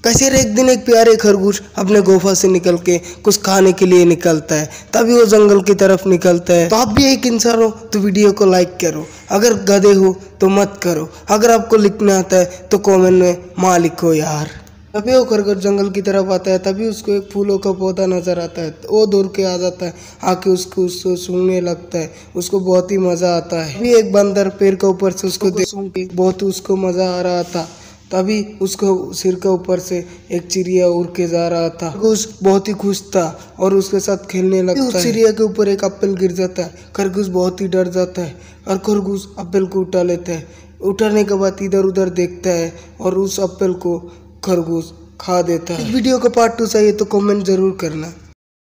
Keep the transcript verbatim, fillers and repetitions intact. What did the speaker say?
कैसे एक दिन एक प्यारे खरगोश अपने गुफा से निकल के कुछ खाने के लिए निकलता है, तभी वो जंगल की तरफ निकलता है। तो आप भी एक इंसान हो तो वीडियो को लाइक करो, अगर गधे हो तो मत करो, अगर आपको लिखना आता है तो कमेंट में माँ लिखो यार। तभी वो खरगोश जंगल की तरफ आता है, तभी उसको एक फूलों का पौधा नजर आता है। वो दौड़ के आ जाता है, आके उसको उसको सूंघने लगता है, उसको बहुत ही मजा आता है। तभी एक बंदर पेड़ के ऊपर से उसको देख के बहुत उसको मजा आ रहा था। तभी उसको सिर के ऊपर से एक चिड़िया उड़ के जा रहा था। खरगोश बहुत ही खुश था और उसके साथ खेलने लगता है। उस चिड़िया के ऊपर एक एप्पल गिर जाता है, खरगोश बहुत ही डर जाता है और खरगोश एप्पल को उठा लेता है। उठाने के बाद इधर उधर देखता है और उस एप्पल को खरगोश खा देता है। इस वीडियो का पार्ट टू चाहिए तो कमेंट जरूर करना।